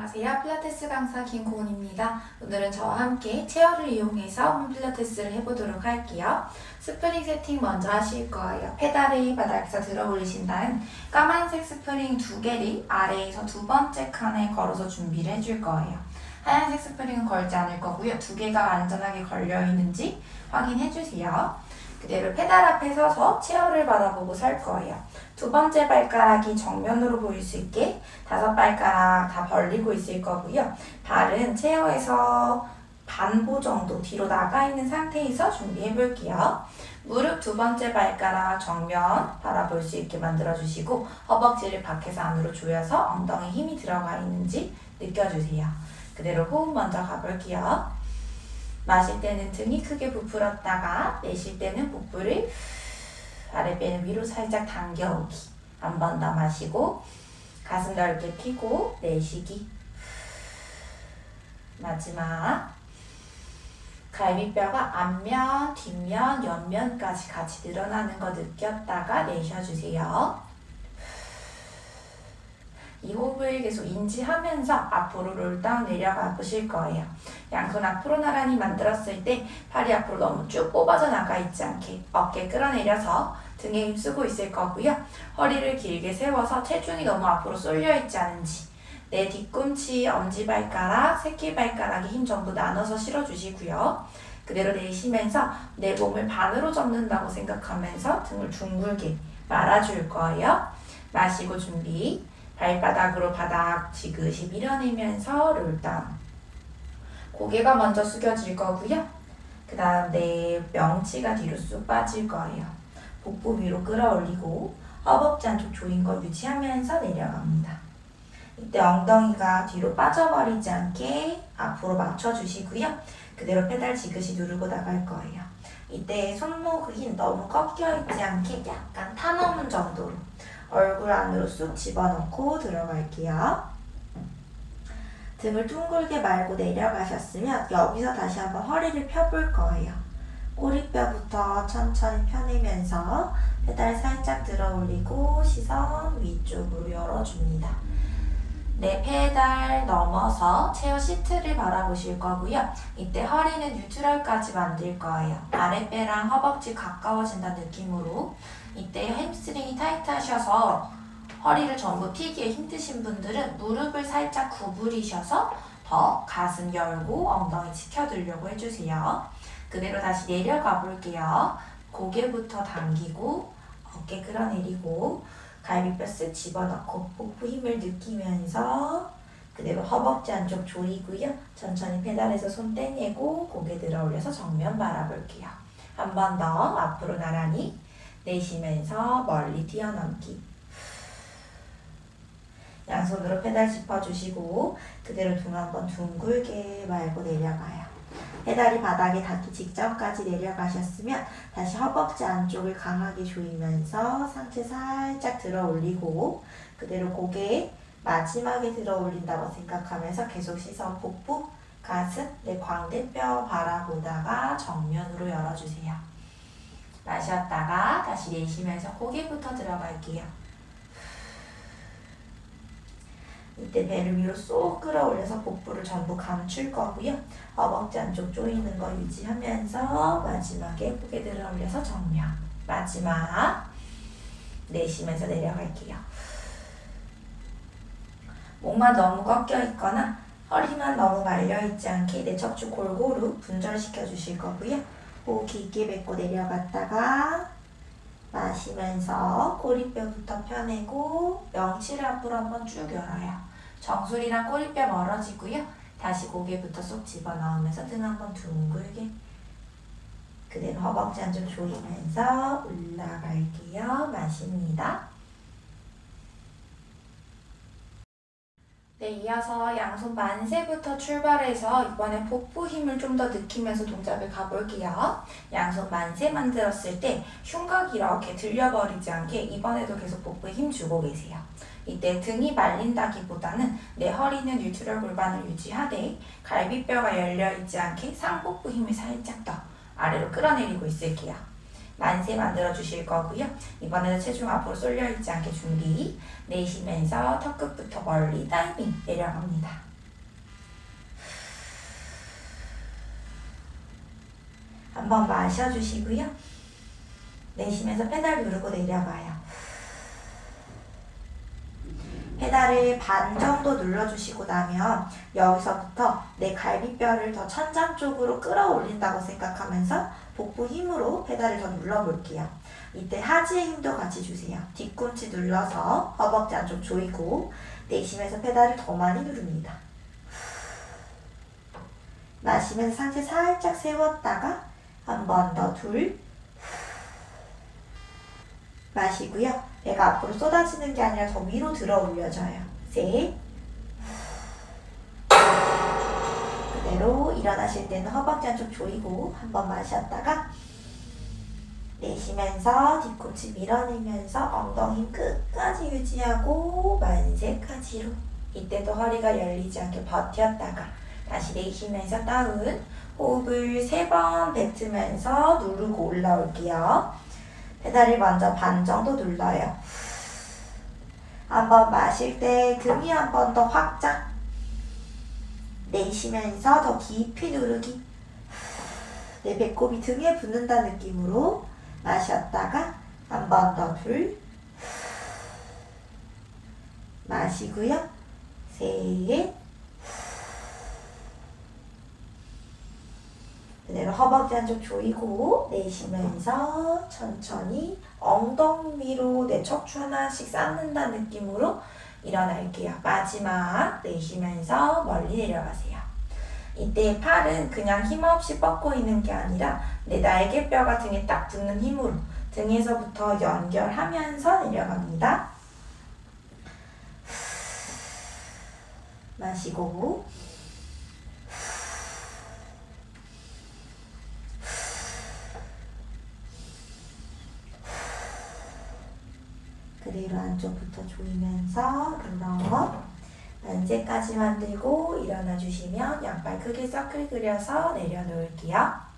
안녕하세요. 필라테스 강사 김고은입니다. 오늘은 저와 함께 체어를 이용해서 홈필라테스를 해보도록 할게요. 스프링 세팅 먼저 하실 거예요. 페달을 바닥에서 들어 올리신 다음 까만색 스프링 2개를 아래에서 두 번째 칸에 걸어서 준비를 해줄 거예요. 하얀색 스프링은 걸지 않을 거고요. 2개가 안전하게 걸려 있는지 확인해 주세요. 그대로 페달 앞에 서서 체어를 바라보고 설 거예요. 두 번째 발가락이 정면으로 보일 수 있게 5발가락 다 벌리고 있을 거고요. 발은 체어에서 반보 정도 뒤로 나가 있는 상태에서 준비해 볼게요. 무릎 두 번째 발가락 정면 바라볼 수 있게 만들어 주시고 허벅지를 밖에서 안으로 조여서 엉덩이 힘이 들어가 있는지 느껴주세요. 그대로 호흡 먼저 가볼게요. 마실 때는 등이 크게 부풀었다가 내쉴 때는 복부를 아랫배는 위로 살짝 당겨오기. 한 번 더 마시고 가슴 넓게 펴고 내쉬기. 마지막 갈비뼈가 앞면, 뒷면, 옆면까지 같이 늘어나는 거 느꼈다가 내쉬어주세요. 이 호흡을 계속 인지하면서 앞으로 롤다운 내려가 보실 거예요. 양손 앞으로 나란히 만들었을 때 팔이 앞으로 너무 쭉 뽑아져 나가 있지 않게 어깨 끌어내려서 등에 힘쓰고 있을 거고요. 허리를 길게 세워서 체중이 너무 앞으로 쏠려 있지 않은지 내 뒤꿈치, 엄지발가락, 새끼발가락에 힘 전부 나눠서 실어주시고요. 그대로 내쉬면서 내 몸을 반으로 접는다고 생각하면서 등을 둥글게 말아줄 거예요. 마시고 준비. 발바닥으로 바닥 지그시 밀어내면서 롤다운. 고개가 먼저 숙여질 거고요. 그 다음 내 명치가 뒤로 쑥 빠질 거예요. 복부 위로 끌어올리고 허벅지 안쪽 조인 걸 유지하면서 내려갑니다. 이때 엉덩이가 뒤로 빠져버리지 않게 앞으로 맞춰주시고요. 그대로 페달 지그시 누르고 나갈 거예요. 이때 손목이 너무 꺾여있지 않게 약간 타넘은 정도로 얼굴 안으로 쑥 집어넣고 들어갈게요. 등을 둥글게 말고 내려가셨으면 여기서 다시 한번 허리를 펴볼 거예요. 꼬리뼈부터 천천히 펴내면서 페달 살짝 들어 올리고 시선 위쪽으로 열어줍니다. 네, 페달 넘어서 체어 시트를 바라보실 거고요. 이때 허리는 뉴트럴까지 만들 거예요. 아랫배랑 허벅지 가까워진다는 느낌으로 이때 햄스트링이 타이트하셔서 허리를 전부 피기에 힘드신 분들은 무릎을 살짝 구부리셔서 더 가슴 열고 엉덩이 지켜두려고 해주세요. 그대로 다시 내려가 볼게요. 고개부터 당기고 어깨 끌어내리고 갈비뼈 쓱 집어넣고 복부 힘을 느끼면서 그대로 허벅지 안쪽 조이고요. 천천히 페달에서 손 떼내고 고개 들어 올려서 정면 바라볼게요. 한 번 더 앞으로 나란히 내쉬면서 멀리 뛰어넘기. 양손으로 페달 짚어주시고 그대로 등 한번 둥글게 말고 내려가요. 페달이 바닥에 닿기 직전까지 내려가셨으면 다시 허벅지 안쪽을 강하게 조이면서 상체 살짝 들어 올리고 그대로 고개 마지막에 들어 올린다고 생각하면서 계속 시선 복부, 가슴, 내 광대뼈 바라보다가 정면으로 열어주세요. 마셨다가 다시 내쉬면서 고개부터 들어갈게요. 이때 배를 위로 쏙 끌어올려서 복부를 전부 감출 거고요. 허벅지 안쪽 조이는 거 유지하면서 마지막에 고개 들어 올려서 정면. 마지막 내쉬면서 내려갈게요. 목만 너무 꺾여 있거나 허리만 너무 말려 있지 않게 내 척추 골고루 분절시켜 주실 거고요. 호흡 깊게 뱉고 내려갔다가 마시면서 꼬리뼈부터 펴내고 명치를 앞으로 한번 쭉 열어요. 정수리랑 꼬리뼈 멀어지고요. 다시 고개부터 쏙 집어넣으면서 등 한번 둥글게 그대로 허벅지 안쪽 조이면서 올라갈게요. 마십니다. 네, 이어서 양손 만세부터 출발해서 이번에 복부 힘을 좀 더 느끼면서 동작을 가볼게요. 양손 만세 만들었을 때 흉곽이 이렇게 들려버리지 않게 이번에도 계속 복부에 힘 주고 계세요. 이때 등이 말린다기보다는 내 허리는 뉴트럴 골반을 유지하되 갈비뼈가 열려있지 않게 상복부 힘을 살짝 더 아래로 끌어내리고 있을게요. 만세 만들어 주실 거고요. 이번에는 체중 앞으로 쏠려 있지 않게 준비. 내쉬면서 턱끝부터 멀리 다이빙 내려갑니다. 한번 마셔주시고요. 내쉬면서 페달 누르고 내려가요. 페달을 반 정도 눌러주시고 나면 여기서부터 내 갈비뼈를 더 천장 쪽으로 끌어올린다고 생각하면서 복부 힘으로 페달을 더 눌러볼게요. 이때 하지의 힘도 같이 주세요. 뒤꿈치 눌러서 허벅지 안쪽 조이고 내쉬면서 페달을 더 많이 누릅니다. 마시면서 상체 살짝 세웠다가 한 번 더 둘. 마시고요. 배가 앞으로 쏟아지는 게 아니라 더 위로 들어 올려져요. 셋. 그대로 일어나실 때는 허벅지 안쪽 조이고 한 번 마셨다가 내쉬면서 뒤꿈치 밀어내면서 엉덩이 힘 끝까지 유지하고 만세까지로. 이때도 허리가 열리지 않게 버텼다가 다시 내쉬면서 다운. 호흡을 3번 뱉으면서 누르고 올라올게요. 페달을 먼저 반 정도 눌러요. 한번 마실 때 등이 한 번 더 확장. 내쉬면서 더 깊이 누르기. 내 배꼽이 등에 붙는다는 느낌으로 마셨다가 한 번 더 둘. 마시고요. 셋. 그대로 허벅지 안쪽 조이고 내쉬면서 천천히 엉덩이 위로 내 척추 하나씩 쌓는다는 느낌으로 일어날게요. 마지막 내쉬면서 멀리 내려가세요. 이때 팔은 그냥 힘없이 뻗고 있는 게 아니라 내 날개뼈가 등에 딱 붙는 힘으로 등에서부터 연결하면서 내려갑니다. 마시고 그대로 안쪽부터 조이면서 눌러 만세까지 만들고 일어나 주시면 양발 크게 서클 그려서 내려놓을게요.